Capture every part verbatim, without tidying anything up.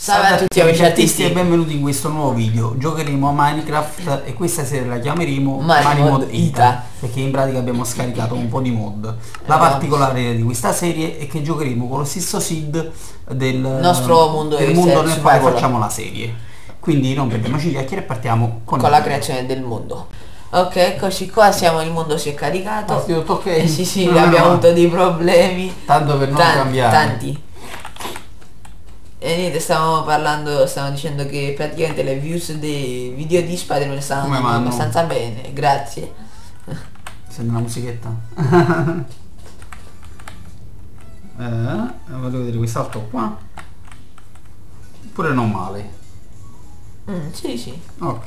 Salve a tutti amici artisti e benvenuti in questo nuovo video. Giocheremo a Minecraft e questa sera la chiameremo Minecraft Ita, perché in pratica abbiamo scaricato un po' di mod. La particolare di questa serie è che giocheremo con lo stesso seed del nostro mondo, del mondo nel quale facciamo la serie. Quindi non perdiamoci chiacchiere e partiamo con, con la creazione del mondo. Ok, eccoci qua, siamo, il mondo si è caricato. Partito tutto ok? Eh sì sì, no, abbiamo no. avuto dei problemi. Tanto per non Tan cambiare. Tanti. E niente, stavamo parlando, stavamo dicendo che praticamente le views dei video di Spider-Man stanno abbastanza bene, grazie. Senti una musichetta? eh, voglio vedere quest'altro qua. Pure non male. Mm, sì sì. Ok.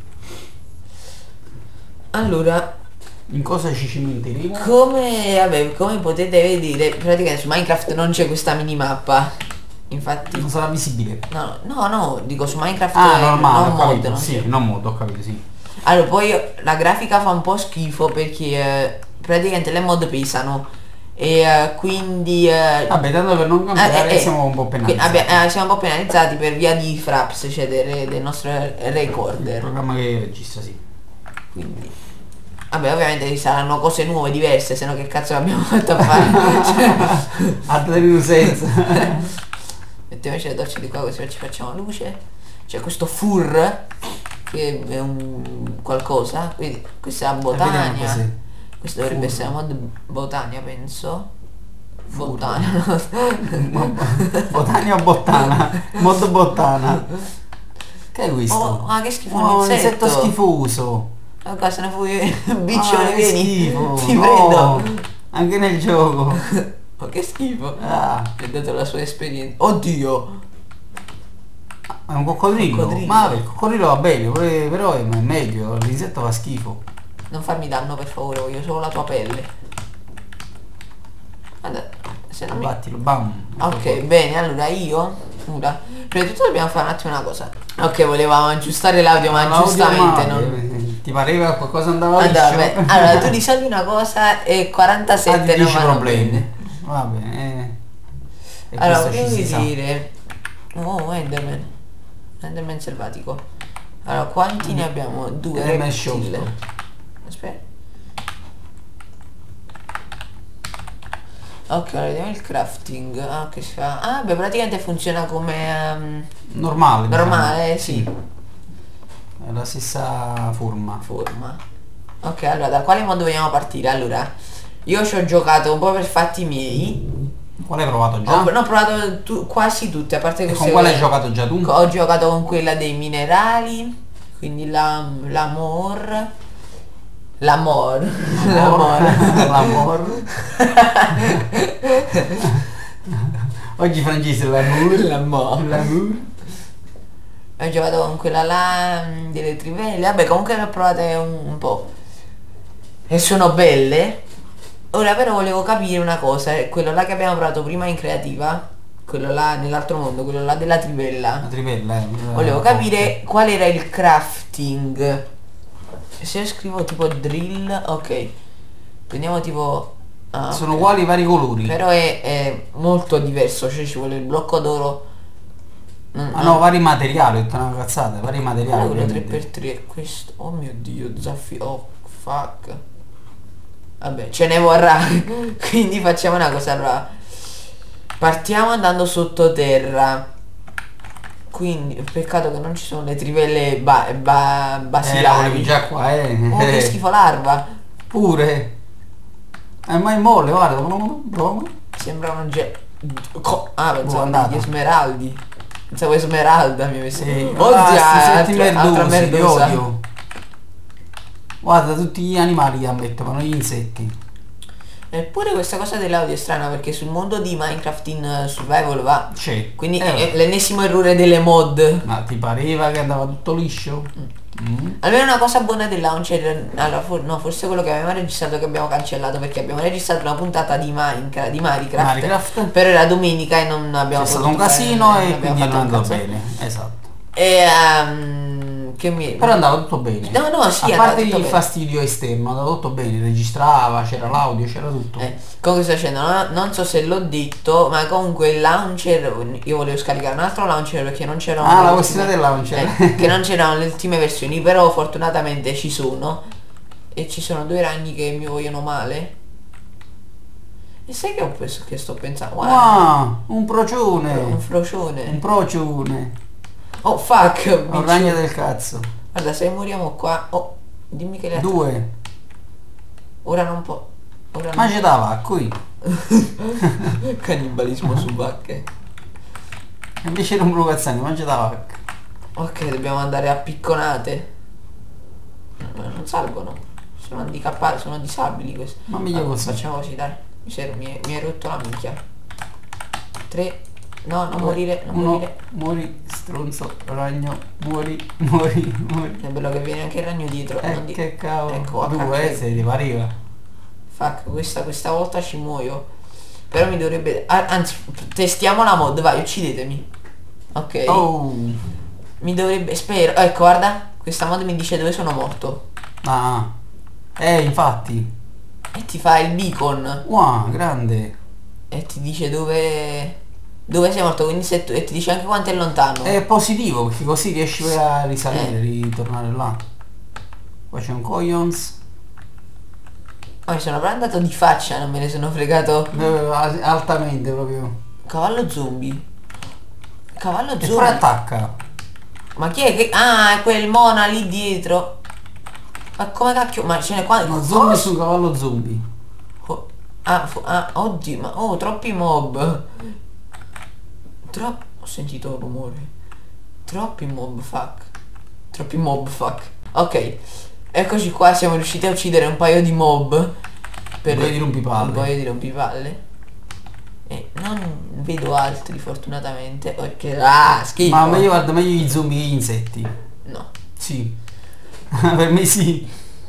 Allora, in cosa ci cimenteremo? Come, vabbè, come potete vedere, praticamente su Minecraft non c'è questa minimappa. Infatti non sarà visibile. No, no, no, dico su Minecraft ah, normale, non mod, non sì, non mod, ho capito, sì. Allora, poi la grafica fa un po' schifo perché eh, praticamente le mod pesano. E eh, quindi eh, vabbè, tanto per non cambiare eh, eh, siamo un po' penalizzati. Vabbè, eh, siamo un po' penalizzati per via di Fraps, cioè del, del nostro recorder. Il programma che registra, sì. Quindi vabbè, ovviamente ci saranno cose nuove, diverse, se no che cazzo abbiamo fatto a fare? Cioè, altre senso. Mettiamoci le docce di qua così ci facciamo luce. C'è questo fur che è un qualcosa. Quindi questa è la Botania. Questo dovrebbe fur. essere la mod Botania, penso. Botania. Botania o Bottana? Mod Bottana. Che è questo? Oh, ah, che schifo, oh, un insetto. insetto schifoso. Ma qua se ne fui biccione, ah, vieni. Schifo. Ti no. prendo. Anche nel gioco. Oh, che schifo. Ah. Mi ha dato la sua esperienza. Oddio. È un coccodrillo. coccodrillo. Ma il coccodrillo va bene, però è meglio. L'insetto fa schifo. Non farmi danno per favore, voglio solo la tua pelle. Guarda, se non mi... Battilo, bam. Ok, fuori. Bene, allora io ora, prima di tutto dobbiamo fare un attimo una cosa. Ok, volevamo aggiustare l'audio, ma giustamente non... Ti pareva qualcosa andava liscio? Allora, tu risolvi una cosa e quarantasette non vanno problemi. Va bene. Eh. Allora, volevo dire... Oh, Enderman. Enderman selvatico. Allora, quanti mm. ne abbiamo? Due. Enderman. Aspetta. Ok, allora vediamo il crafting. Ah, che si fa? Ah, beh, praticamente funziona come... Um, normale. Normale, diciamo. Sì. È la stessa forma. Forma. Ok, allora da quale modo vogliamo partire? Allora, io ci ho giocato un po' per fatti miei. Quale hai provato già? Ho, no, ho provato tu, quasi tutte, a parte che... Con quale hai giocato già tu? Ho giocato con quella dei minerali, quindi la, l'amor... L'amor. L'amor. L'amor. Oggi francese l'amor. L'amor. L'amor. Ho giocato con quella là delle trivelle. Vabbè, comunque le ho provate un, un po'. E sono belle. Ora però volevo capire una cosa. Quello là che abbiamo provato prima in creativa, quello là nell'altro mondo, quello là della trivella. La trivella, eh. Volevo capire qual era il crafting. Se io scrivo tipo drill, ok. Prendiamo tipo... Ah, sono okay. Uguali i vari colori. Però è, è molto diverso, cioè ci vuole il blocco d'oro. Mm, ah no, vari materiali, ho detto una cazzata, vari materiali. Quello tre per tre, questo, oh mio dio, zaffiro, oh fuck. Vabbè, ce ne vorrà. Quindi facciamo una cosa, allora. Partiamo andando sottoterra. Quindi, peccato che non ci sono le trivelle ba ba basilari. Eh, già qua, eh. Oh, che schifo, larva. Pure. È mai molle, guarda. Sembra un ge... Ah, pensavo degli smeraldi. Pensavo Esmeralda mi avesse... Sì. Oddio, ah, altra merdosa. Odio. Guarda, tutti gli animali che ammettono, gli insetti. Eppure questa cosa dell'audio è strana perché sul mondo di Minecraft in Survival va. C'è. Quindi eh, è l'ennesimo errore delle mod. Ma ti pareva che andava tutto liscio? Mm. Mm. Almeno una cosa buona del launcher. Allora, for no, forse quello che avevamo registrato che abbiamo cancellato, perché abbiamo registrato una puntata di Minecraft, di Minecraft, Minecraft. Però era domenica e non abbiamo C'è stato un casino e quindi non andò bene. Esatto. E um, che mi... Però andava tutto bene. No, no, sì, a andava parte tutto il bene. fastidio esterno, andava tutto bene, registrava, c'era l'audio, c'era tutto. Eh, comunque sto dicendo, non, non so se l'ho detto, ma comunque il launcher, io volevo scaricare un altro launcher perché non c'erano Ah, le la ultime- questione del launcher. eh, che non c'erano le ultime versioni, però fortunatamente ci sono. E ci sono due ragni che mi vogliono male. E sai che ho penso che sto pensando? Guarda, Wow, un procione. un Un frocione. procione. Oh fuck, Un bici. ragno del cazzo. Guarda, se moriamo qua. Oh, dimmi che le attacco. Due. Ora non può. Ora non Mangia da va, qui. Cannibalismo su vacche. Invece non brucazzani, mangia da vacca. Ok, dobbiamo andare a picconate. No, non salgono. Sono handicappati, sono disabili questi. Ma meglio Allora, così. facciamo così, dai. Mi, serve, mi, mi hai rotto la minchia. Tre. No, non Due, morire, non uno, morire. muori, stronzo, ragno, muori, muori, muori. È bello che viene anche il ragno dietro. Eh, non di- che cavolo. Ecco, a Due, cacchio. eh, se ti pareva. Fuck, questa, questa volta ci muoio. Però mi dovrebbe... ah, anzi, testiamo la mod, vai, uccidetemi. Ok. Oh. Mi dovrebbe... Spero. Ecco, guarda. Questa mod mi dice dove sono morto. Ah. Eh, infatti. E ti fa il beacon. Wow, grande. E ti dice dove... Dove sei morto. Quindi se tu... E ti dice anche quanto è lontano. È positivo perché così riesci a risalire, Eh. ritornare là. Poi c'è un coins. Ma mi sono proprio andato di faccia, non me ne sono fregato. Eh, altamente proprio. Cavallo zombie. Cavallo E poi zombie. attacca. Ma chi è che... Ah, è quel mona lì dietro. Ma come cacchio... Ma ce n'è qua... Uno zombie su un cavallo zombie. Oh, ah, fu- ah, oddio, ma... Oh, troppi mob. Troppo... Ho sentito un rumore. Troppi mob, fuck. Troppi mob, fuck. Ok. Eccoci qua, siamo riusciti a uccidere un paio di mob. Un paio di rompipalle. Un paio di rompipalle. E non vedo altri fortunatamente. Perché... Ah, schifo. Ma meglio, guarda, meglio gli zombie che gli insetti. No. Sì. Per me sì.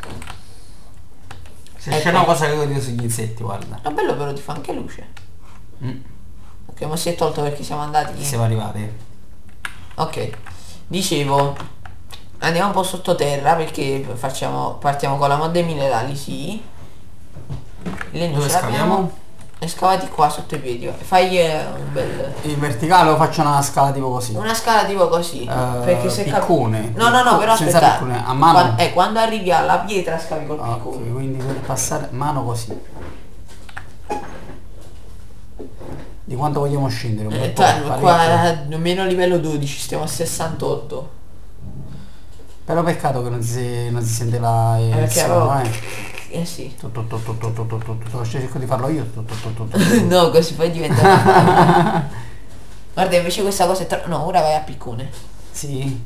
Se c'è Ecco. una cosa che voglio sugli insetti, guarda. Ma bello però ti fa anche luce. Mm. Ok, ma si è tolto perché siamo andati... Siamo arrivati. Ok, dicevo, andiamo un po' sottoterra perché facciamo, partiamo con la mod dei minerali, sì. Il legno Dove ce l'abbiamo. scaviamo? E scavati qua sotto i piedi. Fai eh, un bel... In verticale o faccio una scala tipo così? Una scala tipo così. Eh, perché se cap- piccone. No, no, no, però Senza aspetta. piccone, a mano? Quan- eh, quando arrivi alla pietra scavi col Ok, piccone. quindi per passare mano così. Di quanto vogliamo scendere? Un bel Eh, po', tanto, parecchio. qua meno livello dodici, stiamo a sessantotto. Però peccato che non si, non si sente la... Eh, il perché suono, avevo... eh. Eh sì. Tu, tu, tu, tu, tu, tu, tu, tu, tu, tu. Cerco di farlo io. Tu, tu, tu, tu, tu. No, così poi diventa una... Guarda, invece questa cosa è troppo... No, ora vai a piccone. Sì.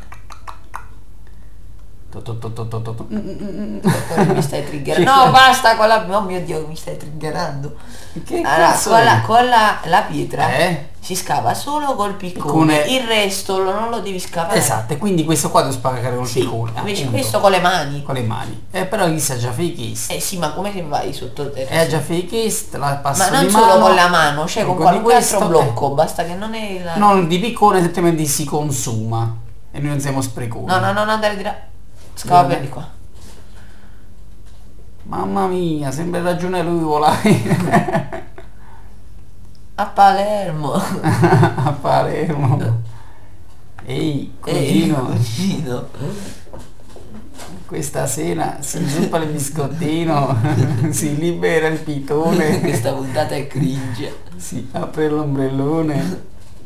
Tu, tu, tu, tu, tu, tu, tu. Poi mi stai triggerando. No, basta con la... Oh mio Dio, mi stai triggerando. Che Allora, cazzo con, è? la, con la, la pietra Eh? si scava solo col piccone. Piccone. Il resto lo- non lo devi scavare. Esatto, e quindi questo qua devo spaccare col Sì, piccone. invece appunto. questo con le mani. Con le mani. Eh, però chi sa già fake Eh sì, ma come che vai sotto te? È già fake la passo Ma non di solo mano, con la mano, cioè con con di qualunque altro questo, blocco, basta che non è la... eh, non di piccone, altrimenti si consuma. E noi non siamo spreconi. no, no, no, no, andare di là. Scava Dove? per di qua. Mamma mia, sembra ragione lui volare. A Palermo. A Palermo. Ehi, Ehi, cugino, cugino. questa sera si zuppa il biscottino, si libera il pitone, Questa puntata è cringe. si apre l'ombrellone.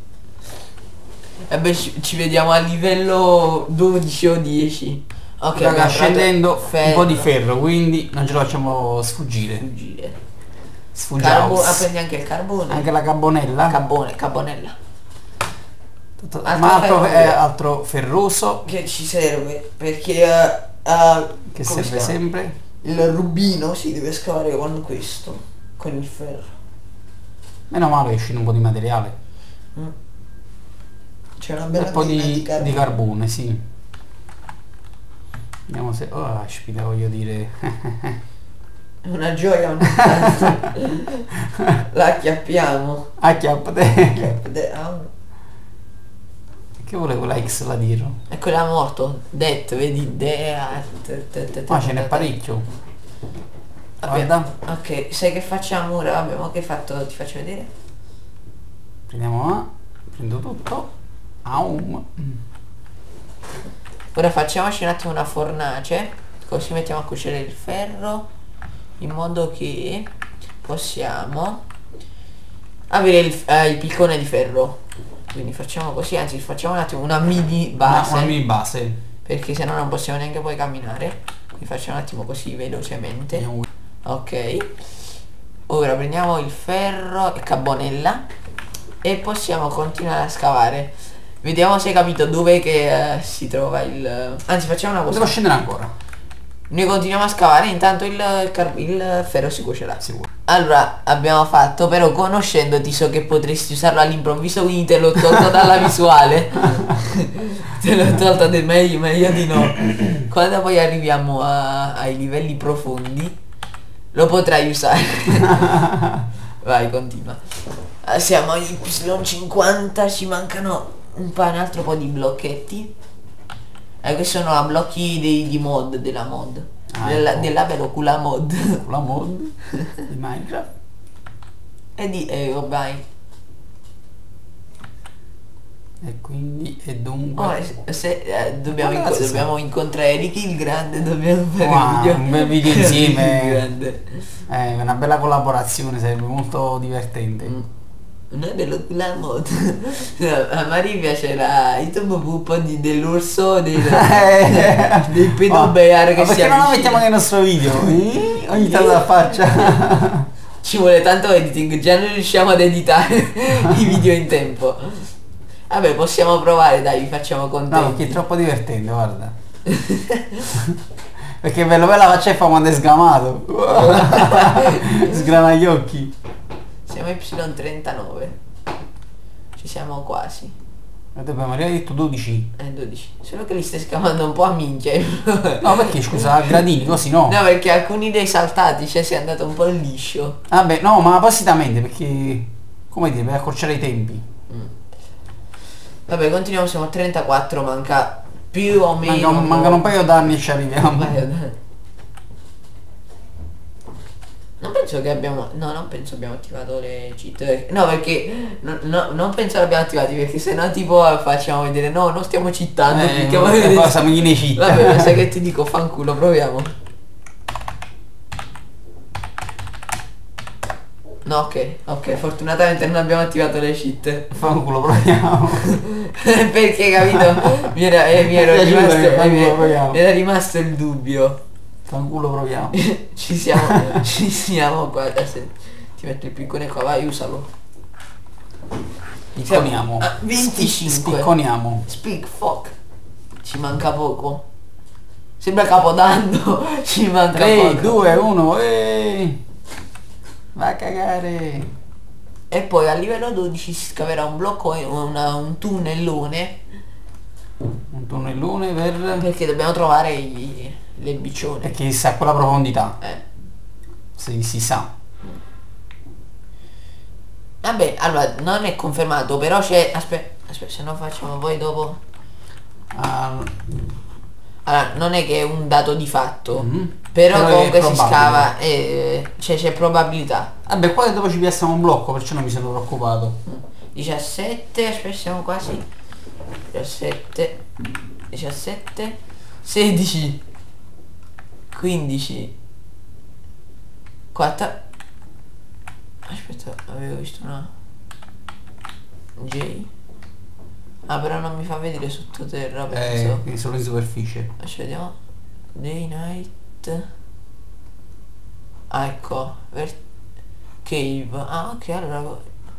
E beh, ci, ci vediamo a livello dodici o dieci. Ok, Raga, abbiamo scendendo trovato un po' di ferro, quindi non ce lo facciamo sfuggire. Fuggire. Sfuggiamo. Carbo- ah, prendi anche il carbone. Anche la carbonella. Carbone, carbonella. Tutto- altro ma altro, ferro. è altro ferroso Che ci serve perché eh, eh, che come si serve chiama? sempre. Il rubino si deve scavare con questo, con il ferro. Meno male che scende un po' di materiale. Mm. C'è una Un bella po' mina di, carbone. di carbone, sì. Vediamo se... Oh, aspetta, voglio dire... Una gioia ogni tanto. La acchiappiamo. Acchiappate. Acchiappate- ah, Che Che vuole quella X là dietro? E quella morto. Det, vedi? De... Ma ce n'è parecchio. Vabbè, Guarda. ok, sai che facciamo ora? Abbiamo che fatto? Ti faccio vedere? Prendiamo A. Prendo tutto. Aum. Ora facciamoci un attimo una fornace, così mettiamo a cuocere il ferro, in modo che possiamo avere il, eh, il piccone di ferro. Quindi facciamo così, anzi facciamo un attimo una mini base, Una, una mini base. perché sennò non possiamo neanche poi camminare. Quindi facciamo un attimo così velocemente. Andiamo. Ok, ora prendiamo il ferro e carbonella e possiamo continuare a scavare. Vediamo se hai capito dove che eh, si trova il... Anzi, facciamo una cosa. Devo scendere ancora. Noi continuiamo a scavare, intanto il, car- il ferro si cuocerà. Sicuro. Allora, abbiamo fatto, però conoscendoti so che potresti usarlo all'improvviso, quindi te l'ho tolto dalla visuale. Te l'ho tolto del meglio, meglio di no. Quando poi arriviamo a- ai livelli profondi, lo potrai usare. Vai, continua. Ah, siamo agli Y cinquanta, ci mancano un, pa- un altro po' di blocchetti. Eh, questi sono a blocchi dei, di mod, della mod. Ah, della, ecco. della velocula mod. La mod di Minecraft. E di eh, vabbè. E quindi e dunque. Oh, se, se, eh, dobbiamo, Ma inco- ragazzi, dobbiamo incontrare Ricky il grande, dobbiamo fare Wow, un video, un bel video Ricky insieme. il grande. Eh, una bella collaborazione, sarebbe molto divertente. Mm. Una velocula mod. No, a Maria piacerà YouTube un po' di, dell'orso dei, dei pedobear che ma si perché non la avvicina. mettiamo nei nostri video? Eh? Ogni tanto la faccia. Ci vuole tanto editing, già non riusciamo ad editare i video in tempo. Vabbè, possiamo provare, dai, vi facciamo No, contenti. perché è troppo divertente, guarda. Perché è bello bella la faccia e fa quando è sgamato. Sgrana gli occhi. Siamo Y trentanove. Ci siamo quasi. Abbiamo arrivato detto dodici. Eh, dodici. Solo che li stai scavando un po' a minchia. No, perché scusa, a gradini così no. No, perché alcuni dei saltati, cioè sei andato un po' liscio. Vabbè, no, ma appositamente perché, come dire, per accorciare i tempi. Mm. Vabbè, continuiamo, siamo a trentaquattro, manca più o meno. Manca un- mancano un paio d'anni e ci arriviamo. Un paio d'anni. Non penso che abbiamo... No, non penso abbiamo attivato le cheat. No, perché... No, no, non penso l'abbiamo attivati, perché sennò tipo facciamo vedere... No, non stiamo cheatando. Eh, clicchiamo a e vedere- poi siamo in cheat. Vabbè, sai che ti dico, fanculo, proviamo. No, ok, ok, fortunatamente non abbiamo attivato le cheat. Fanculo, proviamo. Perché, capito? Mi era, eh, mi era Mi piace rimasto, che eh, fanculo, mi- proviamo. mi era rimasto il dubbio. Fanculo, proviamo. Ci siamo, ci siamo qua. Adesso ti metto il piccone qua, vai, usalo. Spicconiamo. Ah, venticinque. Spicconiamo. Speak fuck. Ci manca poco. Sembra Capodanno. Ci manca tre, poco. due, uno, eeeh. Va a cagare. E poi a livello dodici si scaverà un blocco e una- un tunnellone. Un tunnellone per... Perché dobbiamo trovare i, le biccione. Perché si sa a quella profondità. Eh. Si, si sa. Vabbè, allora non è confermato, però c'è. Aspetta, aspetta, se no facciamo poi dopo. Ah, Allora, non è che è un dato di fatto. mhm. Però, Però è comunque si probabile. scava e cioè c'è probabilità. Vabbè, qua dopo ci piazzano un blocco, perciò non mi sono preoccupato. diciassette, aspetta, siamo quasi. diciassette, diciassette, sedici, quindici, quattro. Aspetta, avevo visto una J. Ah, però non mi fa vedere sottoterra, penso. Eh, quindi solo in superficie. Aspetta, vediamo. Day, night. Ah, ecco. Ver- cave. Ah, ok, allora.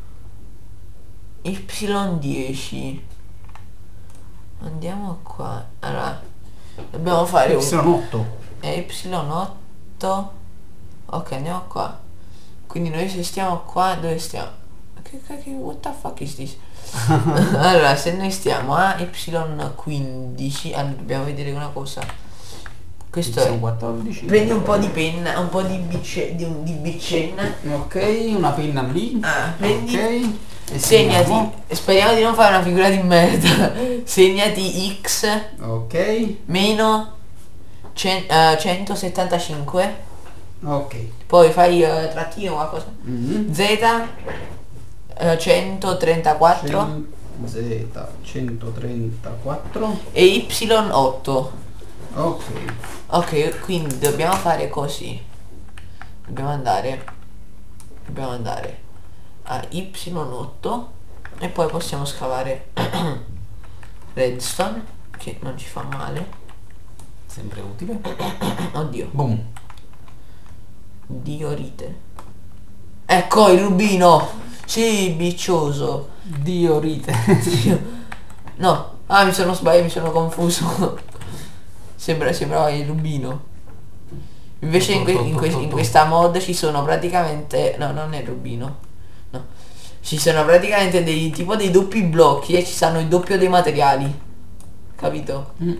Y dieci. Andiamo qua. Allora. Dobbiamo fare un... Sono otto. E Y otto. Ok, andiamo qua. Quindi noi se stiamo qua, dove stiamo? Che cacchio, what the fuck is this? Allora, se noi stiamo a Y quindici, allora dobbiamo vedere una cosa. Questo Sono è. quattordici. Prendi un po' di penna, un po' di bicce, di, un, di biccenna. Ok, una penna lì. Ah, prendi. Ok. E Segnati, segniamo. speriamo di non fare una figura di merda. Segnati x Ok. meno cen- eh, centosettantacinque. Ok. Poi fai eh, trattino qualcosa. Mhm. Z eh, centotrentaquattro Cen- Z centotrentaquattro. e Y otto. Ok. Ok, quindi dobbiamo fare così. Dobbiamo andare. Dobbiamo andare a Y otto e poi possiamo scavare redstone, che non ci fa male. Sempre utile. Oddio, Boom. diorite. Ecco il rubino. Sì, biccioso. Diorite. No, ah, mi sono sbagliato, mi sono confuso. Sembra, sembrava il rubino. Invece in, que- in que- in questa mod ci sono praticamente... No, non è il rubino. No. Ci sono praticamente dei tipo dei doppi blocchi e ci stanno il doppio dei materiali. Capito? Mm.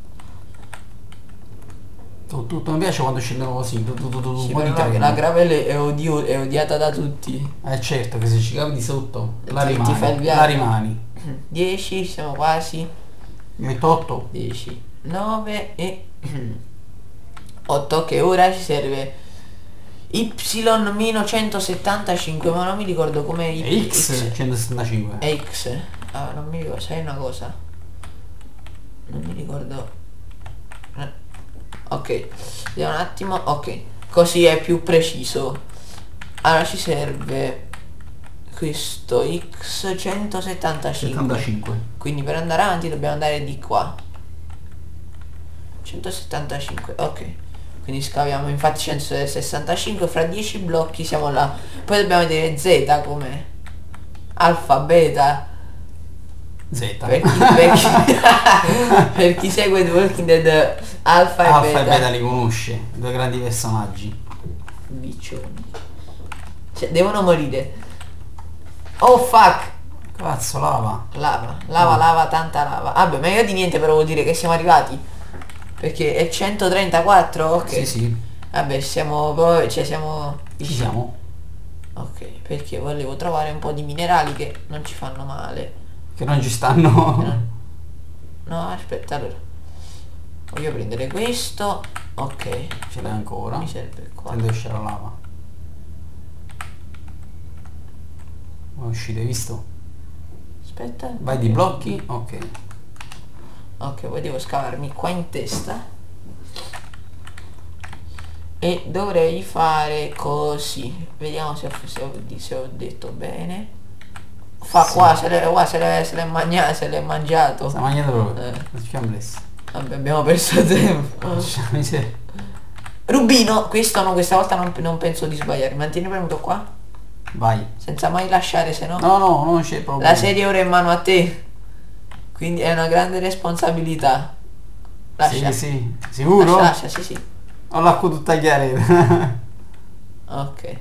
Tutto, tutto mi piace quando scendono così. Tu, tu, tu, tu, Sì, un po' di però la, treno. la gravel è, odio- è odiata da tutti. Eh certo che se ci cavi di sotto la Ti- ti rimani. fa il viaggio. La rimani. dieci, siamo quasi. Metto otto. dieci, nove e otto, che ora ci serve Y meno centosettantacinque, ma non mi ricordo come E X centosettantacinque. è X. Ah, non mi ricordo, sai una cosa? Non mi ricordo. Eh. Ok, vediamo un attimo. Ok, così è più preciso. Allora ci serve questo X centosettantacinque. settantacinque. Quindi per andare avanti dobbiamo andare di qua. centosettantacinque, ok. Quindi scaviamo infatti centosessantacinque, fra dieci blocchi siamo là. Poi dobbiamo vedere Z come alfa, beta. Z. Per chi, per chi, per chi segue The Walking Dead, alfa e Alfa beta. e Beta li conosce. Due grandi personaggi. Biccioni. Cioè, devono morire. Oh fuck. Cazzo, lava. Lava, lava, lava, tanta lava. Vabbè, meglio di niente, però vuol dire che siamo arrivati. Perché è centotrentaquattro, ok. Sì, sì. Vabbè, siamo proprio, cioè siamo... Ci siamo. Ok, perché volevo trovare un po' di minerali che non ci fanno male. Che non ci stanno. No, no, aspetta, allora. Voglio prendere questo. Ok. Ce l'hai ancora. Mi serve qua. Tende a uscire la lava. È uscito, hai visto? Aspetta. Vai di blocchi. Ok. Ok, poi devo scavarmi qua in testa. E dovrei fare così. Vediamo se ho, se ho, se ho detto bene. Fa Sì. qua, se l'è qua, se l'è se l'è mangiato, se l'è mangiato. Sta mangiando proprio. Eh. Non ci abbiamo preso. Vabbè, abbiamo perso tempo. Miseria. Rubino, questo no, questa volta non, non penso di sbagliare. Mantieni premuto qua. Vai. Senza mai lasciare, se no. No, no, non c'è proprio. La serie ora è in mano a te. Quindi è una grande responsabilità. Lascia. Sì, sì. Sicuro? Lascia, lascia, sì, sì. Ho l'acqua tutta chiaretta. Ok.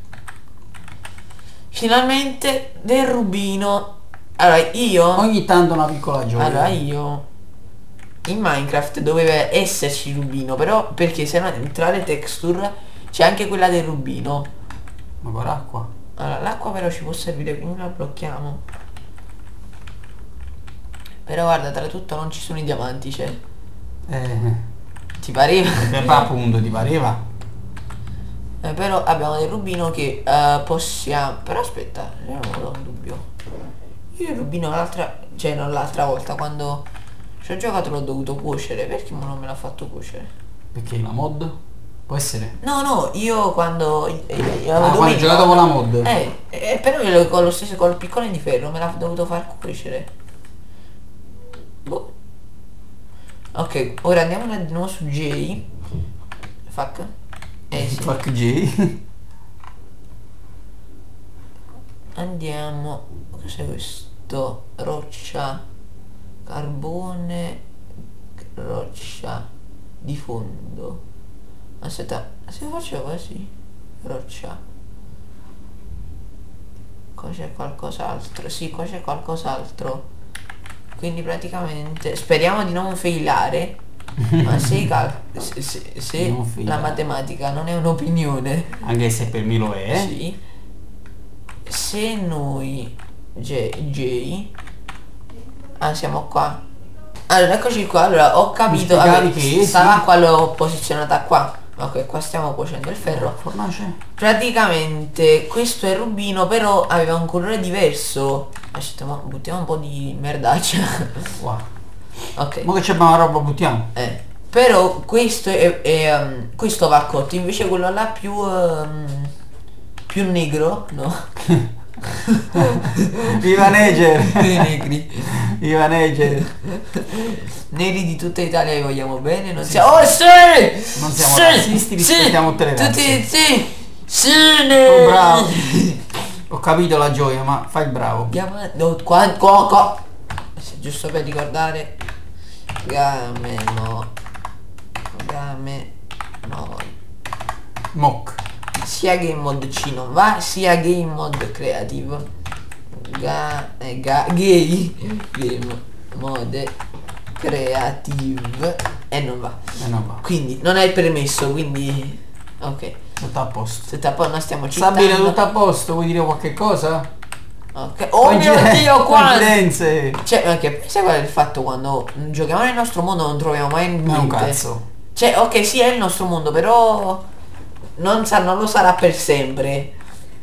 Finalmente del rubino. Allora io Ogni tanto una piccola gioia. Allora io in Minecraft doveva esserci rubino, però perché se no tra le texture c'è anche quella del rubino. Ma con l'acqua? Allora l'acqua però ci può servire, quindi la blocchiamo. Però guarda, tra tutto non ci sono i diamanti, cioè. Eh. Ti pareva? Beh, appunto, ti pareva? Eh, però abbiamo del rubino che eh, possiamo. Però aspetta, io non ho un dubbio. Io il rubino l'altra. Cioè non l'altra volta quando ci ho giocato l'ho dovuto cuocere. Perché non me l'ha fatto cuocere? Perché la mod? Può essere? No, no, io quando. Io, io Ah, quando hai giocato con la mod? Eh, eh, però io con lo stesso col piccone di ferro me l'ha dovuto far cuocere. Boh. Ok, ora andiamo di nuovo su J. Fuck. Eh sì. Fuck J. Andiamo. Cos'è questo? Roccia. Carbone. Roccia. Di fondo. Aspetta, se faccio così. Roccia. Qua c'è qualcos'altro. Sì, qua c'è qualcos'altro. Quindi praticamente speriamo di non failare. Ma se, i cal- se, se, se Non la failare. matematica non è un'opinione, Anche se per me lo è. sì, se noi J, J. Ah, siamo qua. Allora, eccoci qua. Allora, ho capito. Vabbè, che stava sì. qua, l'ho posizionata qua. Ok, qua stiamo cuocendo il ferro. Fornace. Praticamente questo è rubino, però aveva un colore diverso. Aspetta, ma buttiamo un po' di merdaccia. Wow. Ok. Ma che c'è una roba buttiamo? Eh. Però questo è, è, um, questo va cotto, invece quello là più um, più negro, no? Viva Neger! I negri. Viva Neger! Neri di tutta Italia vi vogliamo bene, non Sì, siamo. Oh sì! Non siamo Sì! razzisti, Sì! rispettiamo tutte le razze. Tutti sì! Sì! Oh, bravo. Ho capito la gioia, ma fai il bravo. Chiama... No, qua, qua, qua. Giusto per ricordare. Game no. Game no. Mock. Sia game mod C non va, sia game mod creative. Ga, eh, ga, gay game mod creative e non va. E non va. Quindi non è permesso, quindi ok. Tutto a posto. Se tappa non stiamo citando. Sabine, tutto a posto? Vuoi dire qualche cosa? Ok. Oh mio Coinciden- Dio, qua. Coincidenze. Cioè, perché pensa qual è il fatto quando giochiamo nel nostro mondo non troviamo mai niente. Ma è un cazzo. Cioè, ok, sì, è il nostro mondo, però non, sa, non lo sarà per sempre.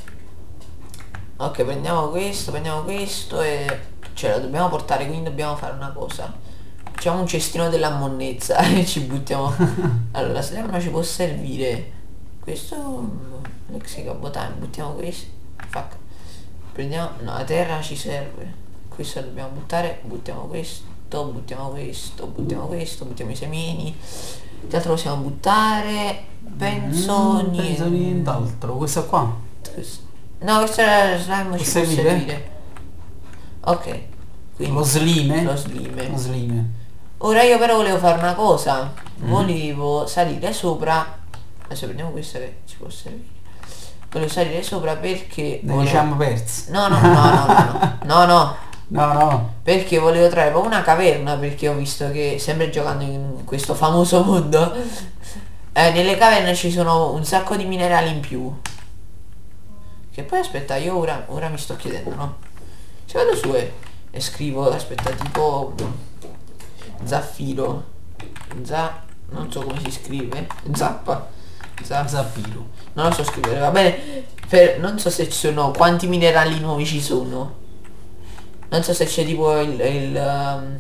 Ok, prendiamo questo, prendiamo questo e ce la dobbiamo portare, quindi dobbiamo fare una cosa. Facciamo un cestino della monnezza e ci buttiamo. Allora, se non ci può servire questo lexica botane, buttiamo questo. Fuck. Prendiamo, no, la terra ci serve. Questo lo dobbiamo buttare, buttiamo questo, buttiamo questo, buttiamo questo, buttiamo i semini. Che altro possiamo buttare? Penso Mm, niente. penso nient'altro. Questo qua. No, questo è il slime, Può ci può servire? servire. Ok. Quindi Lo slime. lo slime. Lo slime. Ora io però volevo fare una cosa. Mm. Volevo salire sopra. Adesso prendiamo questa che ci può servire. Volevo salire sopra perché Ne volevo- diciamo persi. No, no, no, no, no, no, no, no. No, no. Perché volevo trovare proprio una caverna, perché ho visto che sempre giocando in questo famoso mondo eh, nelle caverne ci sono un sacco di minerali in più. Che poi aspetta, io ora, ora mi sto chiedendo, no? Se vado su e, e scrivo, aspetta, tipo zaffiro, za, non so come si scrive, zappa, za, Zappiro. non lo so scrivere, va bene. Per, non so se ci sono, quanti minerali nuovi ci sono. Non so se c'è tipo il, il um,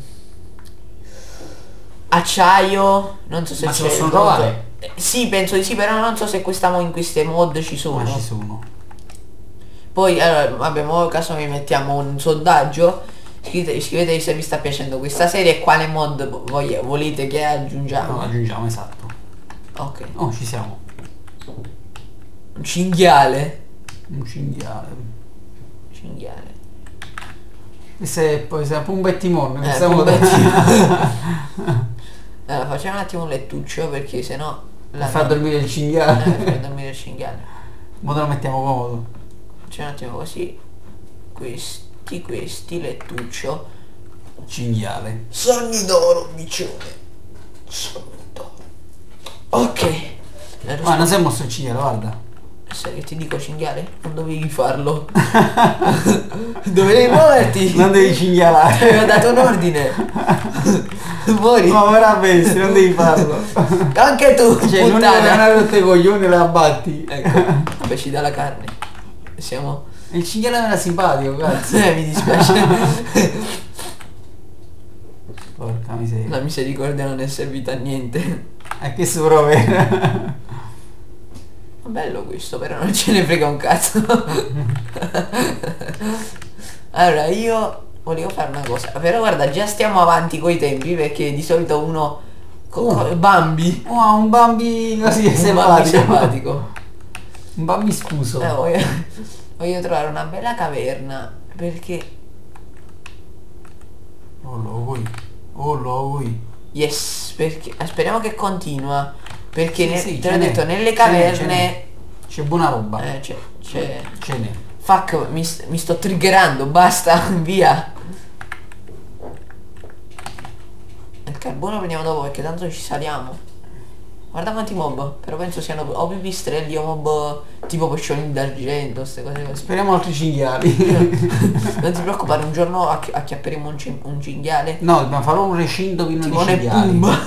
acciaio, non so se Ma c'è si possono il trovare? Eh, sì, penso di sì, però non so se questa in queste mod ci sono. Ma ci sono. Poi, allora, vabbè, mo caso mi mettiamo un sondaggio. Scrivete, scrivete se vi sta piacendo questa serie e quale mod voglia- volete che aggiungiamo. No, aggiungiamo, esatto. Ok. Oh, ci siamo. Un cinghiale. Un cinghiale. Cinghiale. Questo è poi sei un bel timone. Eh, Stiamo un bel da- Allora, facciamo un attimo un lettuccio perché sennò Per far dormire il Eh, cinghiale. per dormire il cinghiale. Ma te lo mettiamo comodo. Facciamo un attimo così. Questi, questi, lettuccio. Cinghiale. Sogni d'oro, micione. Sogni d'oro. Ok. Ma non sei mosso il cinghiale, guarda. Sai che ti dico cinghiale? Non dovevi farlo. Dovevi muoverti. Non devi cinghialare. Ti avevo dato un ordine. Muori. Ma ora bestia, non devi farlo. Anche tu, Cioè, l'unico che non puttana. ha rotto i coglioni la abbatti. Ecco, vabbè, ci dà la carne. Siamo... Il cinghiale era simpatico, cazzo. Eh, mi dispiace. Porca miseria. La misericordia non è servita a niente. E che su prove. Bello questo, però non ce ne frega un cazzo. Allora, io volevo fare una cosa. Però guarda, già stiamo avanti coi tempi perché di solito uno... co- co- Bambi. Oh, un Bambi così Un Bambi selvatico. selvatico. Un Bambi scuso. Eh, voglio, voglio trovare una bella caverna perché... Oh lo vuoi. Oh lo vuoi. Yes, perché... ah, speriamo che continua. Perché Sì, ne- sì, te l'ho ce n'è. detto, nelle Ce n'è, caverne... ce n'è. C'è buona roba. Eh, c'è... c'è... Ce n'è. Fuck, mi, st- mi sto triggerando, basta, via. Il carbone prendiamo dopo perché tanto ci saliamo. Guarda quanti mob, però penso siano o pipistrelli o mob tipo pesciolini d'argento, queste cose così. Speriamo altri cinghiali. Non ti preoccupare, un giorno acchi- acchiapperemo un, cin- un cinghiale. No, dobbiamo fare un recinto pieno di Timone e cinghiali. Pumba.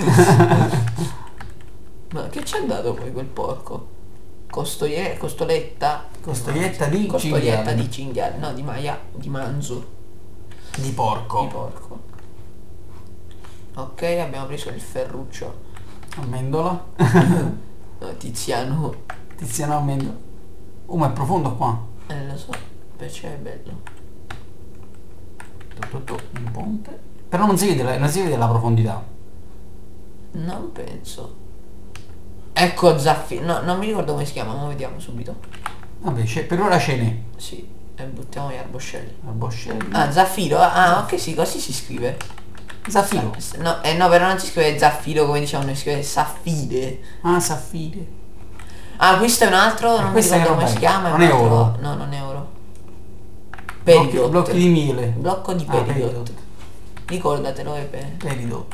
Ma che ci ha dato poi quel porco? Costoie- costoletta. Costoietta di Costoietta cinghiale. di cinghiale. No, di maia. Di manzo. Di porco. Di porco. Ok, abbiamo preso il ferruccio. Amendola. No, Tiziano. Tiziano amendola. Oh, ma è profondo qua. Eh lo so, perciò è bello. Tu, tu, tu, un ponte. Però non si vede la, non si vede la profondità. Non penso. Ecco Zaffiro. No, non mi ricordo come si chiama, ma vediamo subito. Vabbè, c'è- per ora ce n'è. Sì, e buttiamo gli arboscelli. Arboscelli. Ah, Zaffiro? Ah, ok, sì, così si scrive. Zaffiro. No, eh, no, però non si scrive Zaffiro come diciamo noi, si scrive Saffide. Ah, saffire. Ah, questo è un altro, non mi questa ricordo che come roba si è? chiama. Non un è altro- oro? No, non è oro. Blocchi, Peridot. blocchi di miele. Blocco di Ah, Peridot. peridot. Ricordatelo, è per Peridot.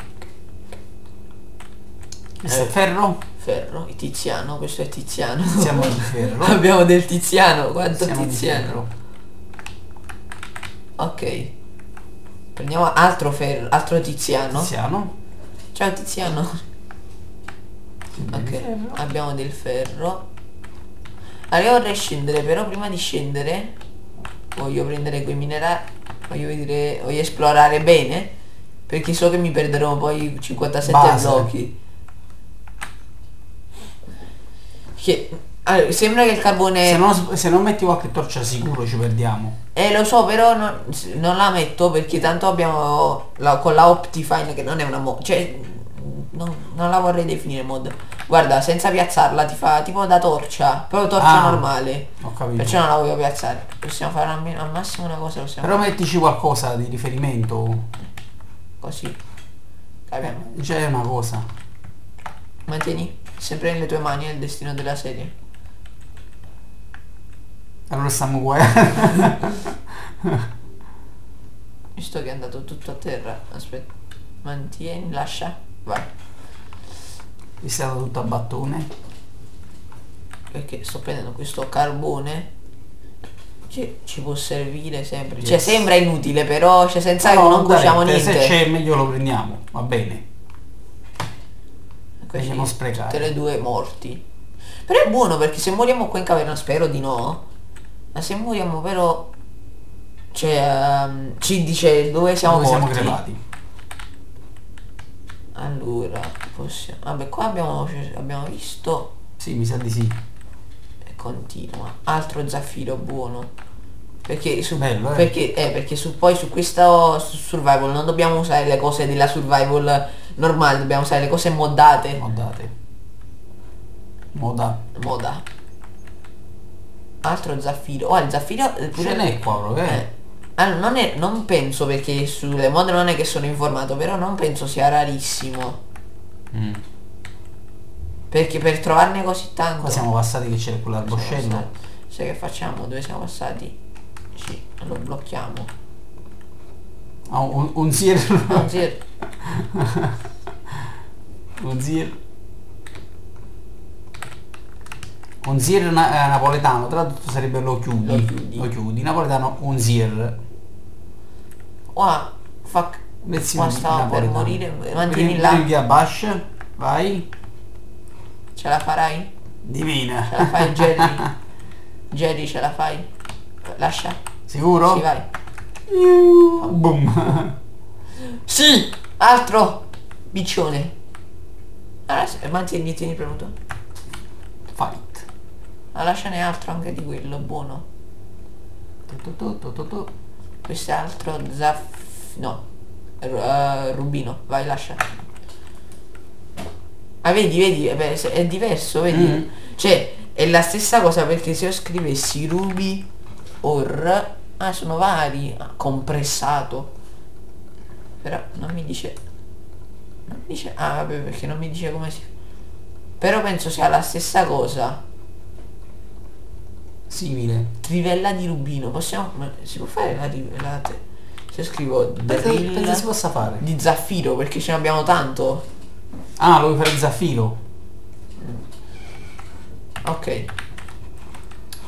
Questo Eh. è ferro. ferro. Il Tiziano, questo è Tiziano. Siamo di ferro. Abbiamo del Tiziano, quanto Siamo di Tiziano. ferro. Ok. Prendiamo altro ferro, altro Tiziano. Tiziano. Ciao Tiziano. Di Ok, ferro. abbiamo del ferro. Allora io vorrei scendere, però prima di scendere voglio prendere quei minerali. Voglio vedere, voglio esplorare bene. Perché so che mi perderò poi cinquantasette Base. blocchi. Che allora, sembra che il carbone. Se non, se non metti qualche torcia sicuro ci perdiamo. Eh lo so, però non, non la metto perché tanto abbiamo la, con la Optifine che non è una mod. Cioè non, non la vorrei definire mod. Guarda, senza piazzarla ti fa tipo da torcia. Però torcia Ah, normale. Ho capito. Perciò non la voglio piazzare. Possiamo fare almeno al massimo una cosa, possiamo Però fare mettici qualcosa di riferimento. così. Capiamo. Già è una cosa. Mantieni sempre nelle tue mani il destino della serie. Allora stiamo guardando. Visto che è andato tutto a terra. Aspetta. Mantieni, lascia. Vai. È stato tutto a battone. Perché sto prendendo questo carbone che ci può servire sempre. Cioè Yes. sembra inutile, però cioè, senza No, che non dai, cuociamo se niente. c'è meglio lo prendiamo. Va bene. Questi meglio non sprecare. tutte le due morti. Però è buono perché se moriamo qua in caverna, spero di no. Ma se moriamo però. Cioè ehm, ci dice dove siamo Dove siamo morti. crepati. Allora, possiamo. Vabbè, qua abbiamo, abbiamo visto. Sì, mi sa di sì. E continua. Altro zaffiro buono. Perché su, Bello, eh. perché, eh, perché su, poi su questo su survival non dobbiamo usare le cose della survival normale, dobbiamo usare le cose moddate. Moddate. Moda. Moda. Altro zaffiro. Oh, il zaffiro eh, pure- Ce n'è qua proprio, eh. eh. Allora, non, è, non penso perché sulle mod non è che sono informato, però non penso sia rarissimo. Mm. Perché per trovarne così tanto. Qua siamo passati che c'è Siamo quell'arboscello. passati. Sai che facciamo? Dove siamo passati? Sì, lo blocchiamo. Ah, un, un zir. Non si- Un zir. Un zir na- eh, napoletano, tradotto sarebbe lo chiudi. Lo chiudi. Lo chiudi. Napoletano un zir. Qua, fuck. Lezione Qua di stavo per napoletano. morire. Mantieni là. Vieni via Bash. Vai. Ce la farai? Divina. Ce la fai Jerry? Jerry ce la fai? Lascia. Sicuro? Sì, vai. Boom. Sì! Altro! Biccione. Allora, se- mantieni, tieni premuto. Fight. Ma lasciane altro anche di quello, buono. Tu, tu, tu, tu, tu. Questo è altro zaff... no. Ru- eh, rubino, vai, lascia. Ah, vedi, vedi, è, beh, se- è diverso, vedi? Mm. Cioè, è la stessa cosa perché se io scrivessi ruby or... Ah, sono vari. Ah, compressato. Però non mi dice... Non mi dice... Ah, vabbè, perché non mi dice come si... Però penso sia la stessa cosa. Simile. Trivella di rubino. Possiamo... ma si può fare la trivella? Se io scrivo Penso, penso si drill possa fare. di zaffiro perché ce ne abbiamo tanto. Ah, lo vuoi fare il zaffiro? Ok.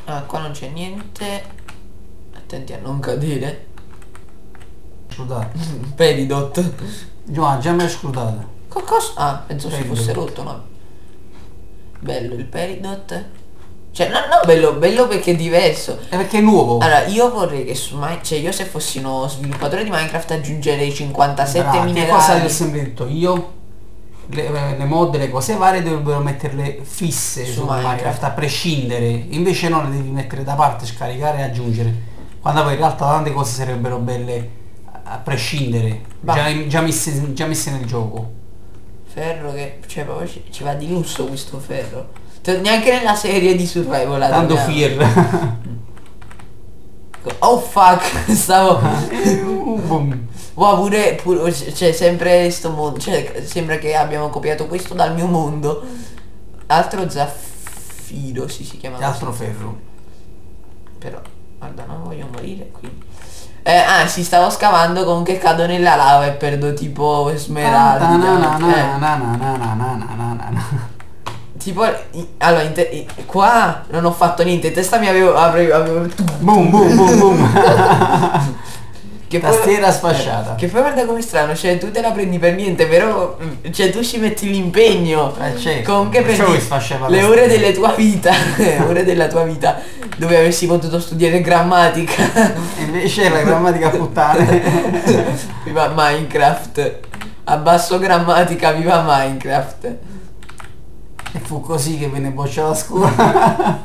Ah, qua non c'è niente. Attenti a non cadere. Scusate. Peridot. Già, già mi hai scordato. Cosa? Ah, penso si Peridot. fosse rotto, no? Bello il Peridot. Cioè, no, no, bello, bello perché è diverso. È perché è nuovo. Allora, io vorrei che su Minecraft, cioè io se fossi uno sviluppatore di Minecraft aggiungerei cinquantasette Brava, che minerali. cosa ti ho sempre detto? Io le, le mod, le cose varie dovrebbero metterle fisse Su su, Minecraft. Minecraft, a prescindere. Invece no, le devi mettere da parte, scaricare e aggiungere. Quando poi in realtà tante cose sarebbero belle a a prescindere, Bah. già, già messe, già messe nel gioco. Ferro che, cioè proprio ci, ci va di lusso questo ferro. T- Neanche nella serie di Survival la Tanto troviamo. fear. Oh fuck, stavo... Boom. Wow, pure, pure, cioè sempre sto mondo, cioè sembra che abbiamo copiato questo dal mio mondo. Altro zaffiro, sì, si chiama E così. altro ferro. Però, guarda, non voglio morire qui. Eh, anzi, stavo scavando comunque cado nella lava e perdo tipo smeraldi. eh. Tipo, i- allora, in te- i- qua non ho fatto niente, in testa mi avevo... avevo, avevo Boom boom boom boom. che Tastiera eh, sfasciata. che poi guarda come strano, cioè tu te la prendi per niente, però mm, cioè tu ci metti l'impegno. Eh, certo. Comunque Perciò perdi mi sfasciava le la ore tastiera. delle tua vita, le ore della tua vita dove avessi potuto studiare grammatica. E invece la grammatica puttane. Viva Minecraft. Abbasso grammatica, viva Minecraft. E fu così che venne bocciata la scuola.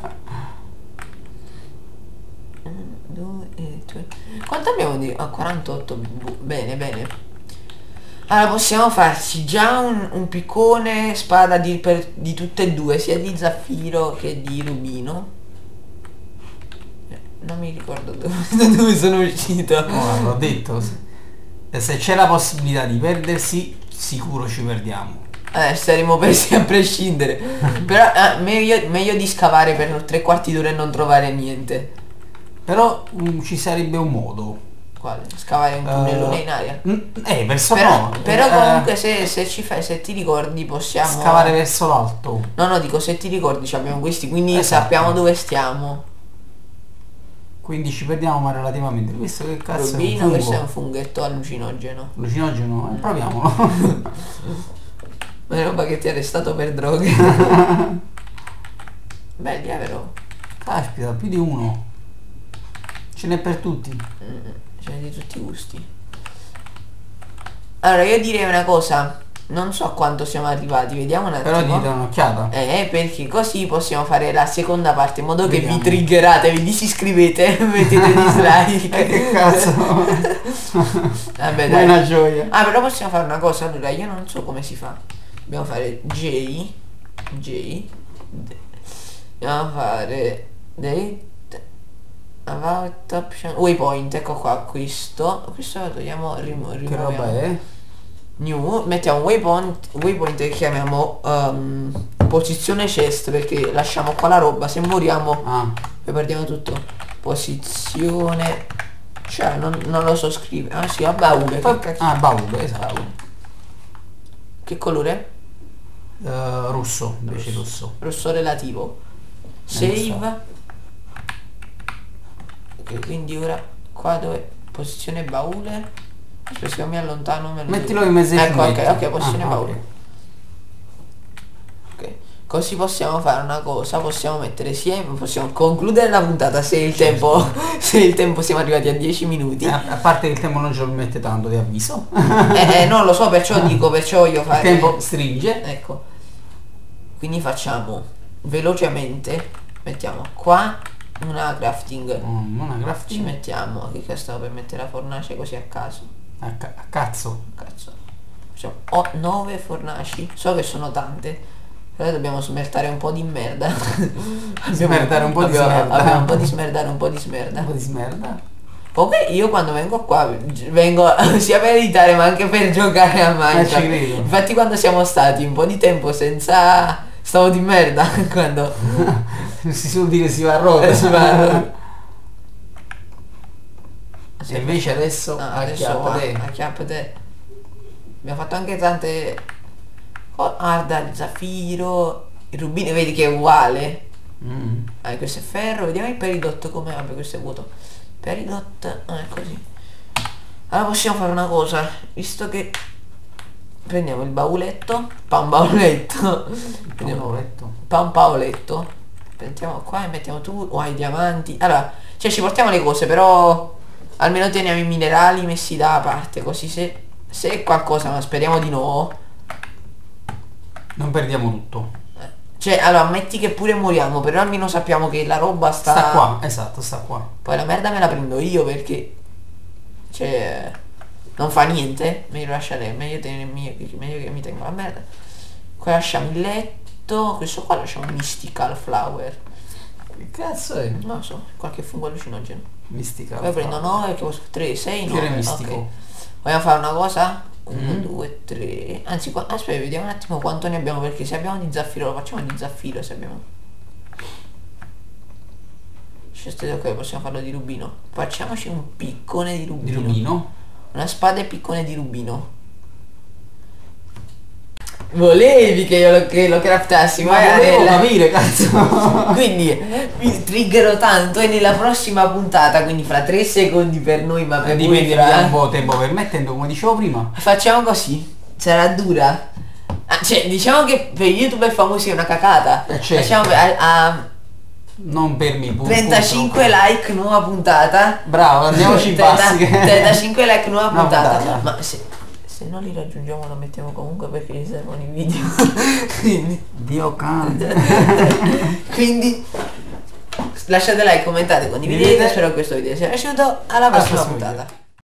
Due e tre. Quanto abbiamo di... Ah, quarantotto. Bu- Bene, bene. Allora possiamo farci già un, un piccone spada di, per- di tutte e due, sia di zaffiro che di rubino. Eh, Non mi ricordo dove, da dove sono uscito. Ora l'ho detto. Se se c'è la possibilità di perdersi, sicuro ci perdiamo. Eh, saremo persi a prescindere. Però eh, meglio, meglio di scavare per tre quarti d'ora e non trovare niente. Però mm, ci sarebbe un modo. Quale? Scavare un tunnelone in aria. Mm, Eh, verso Però, no. però eh, comunque se, se ci fai, se ti ricordi possiamo... scavare verso l'alto. No, no, dico se ti ricordi ci abbiamo questi, quindi Esatto. sappiamo dove stiamo. Quindi ci perdiamo ma relativamente. Questo che cazzo Rubino, è un questo è fungo? un funghetto allucinogeno. Allucinogeno? Eh, proviamolo. Ma è roba che ti ha arrestato per droghe. Belli, eh, però. Caspita, più di uno. Ce n'è per tutti. Mm, Ce ne di tutti i gusti. Allora, io direi una cosa. Non so a quanto siamo arrivati, vediamo un attimo. Però dite un'occhiata. Eh, perché così possiamo fare la seconda parte in modo Vediamo. che vi triggerate, vi disiscrivete, mettete dislike. Eh, che cazzo. Vabbè, Ma è dai. una gioia. Ah, però possiamo fare una cosa, allora io non so come si fa. Dobbiamo fare J J d- Dobbiamo fare date about option waypoint, ecco qua, questo. Questo lo togliamo, rimo- Che rimuoviamo. roba è? New, mettiamo waypoint, waypoint che chiamiamo um, posizione chest, perché lasciamo qua la roba, se moriamo Ah, poi perdiamo tutto. Posizione, cioè non, non lo so scrivere. Ah sì, a baule. Che, cacchio- ah baule, esatto. che colore? Eh, rosso, invece rosso. Rosso relativo. Save. Ok, quindi ora qua dove posizione baule. Aspetta, se mi allontano me lo Mettilo dico. in mezzo ai Ecco, ok, fumetti. ok, posizione Ah, baule. ok. Ok. Così possiamo fare una cosa, possiamo mettere sia possiamo concludere la puntata se il tempo se il tempo siamo arrivati a dieci minuti. Eh, a a parte che il tempo non ce lo mette tanto, ti avviso. Eh, eh, non lo so, perciò dico, perciò voglio Il fare. tempo stringe. Ecco. Quindi facciamo velocemente, mettiamo qua una crafting. Mm, una Ci crafting. mettiamo, che cazzo stavo per mettere la fornace così a caso. A, ca- a cazzo. Cazzo. Facciamo oh, nove fornaci. So che sono tante. Però dobbiamo smertare un po' di merda. Abbiamo- Smerdare un po' di abbiamo- smerda. Abbiamo un po' di smerdare, un po' di smerda. Un po' di smerda. Comunque io quando vengo qua vengo sia per editare ma anche per giocare a Eh, ci Minecraft. credo. Infatti quando siamo stati un po' di tempo senza... Stavo di merda quando... Si suol dire si va a rotta. Eh, si va a rotta. E invece adesso Ah, adesso acchiappate. ah, acchiappate. Abbiamo fatto anche tante... Oh, guarda, il zaffiro, il rubino, vedi che è uguale. Mm. Ah, questo è ferro, vediamo il peridot come. Vabbè, questo è vuoto. Peridot, ah, è così. Allora possiamo fare una cosa, visto che prendiamo il bauletto, pan bauletto, prendiamo Bauletto. pan bauletto, mettiamo qua e mettiamo tu, oh, i diamanti. Allora, cioè ci portiamo le cose, però almeno teniamo i minerali messi da parte, così se, se è qualcosa, ma speriamo di no. Non perdiamo tutto. Cioè, allora, metti che pure moriamo, però almeno sappiamo che la roba sta... Sta qua, esatto, sta qua. Poi la merda me la prendo io perché... Cioè... Non fa niente. Meglio lasciare... Meglio, tenere, meglio, meglio che mi tengo la merda. Qua lasciamo il letto. Questo qua lasciamo un mystical flower. Che cazzo è? Non lo so, qualche fungo allucinogeno. Mistica. Poi prendo nove, che posso... tre, sei, Fiore nove. mistico. Ok. Vogliamo fare una cosa? uno, Mm. due, tre. Anzi, qua... aspetta, vediamo un attimo quanto ne abbiamo. Perché se abbiamo di zaffiro lo facciamo di zaffiro. Se abbiamo... Ok, possiamo farlo di rubino. Facciamoci un piccone di Di rubino. rubino. Una spada e piccone di rubino. Volevi che io lo, che lo craftassi, Ma magari volevo nella- capire, cazzo. Quindi mi triggerò tanto e nella prossima puntata, quindi fra tre secondi per noi, ma per voi Dipende fra... da un po' tempo permettendo, come dicevo prima. Facciamo così. Sarà dura. Ah, cioè, diciamo che per YouTube famosi è una cacata. Eh, certo. Facciamo a, a Non per me, pu- trentacinque purtroppo. like nuova puntata. Bravo, andiamoci in trenta bassi. trentacinque like nuova Una puntata. puntata. Ma se, se non li raggiungiamo lo mettiamo comunque perché gli servono i video. quindi, Dio cane. quindi lasciate like, commentate, condividete. Condividete. Spero che questo video sia piaciuto. Alla prossima prossima puntata. video.